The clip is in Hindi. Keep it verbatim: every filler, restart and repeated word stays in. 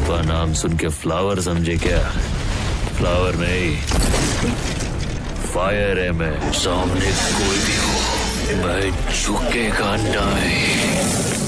का नाम सुन के फ्लावर समझे क्या? फ्लावर नहीं, फायर है मैं। सामने कोई भी हो, मैं झुकेगा नहीं।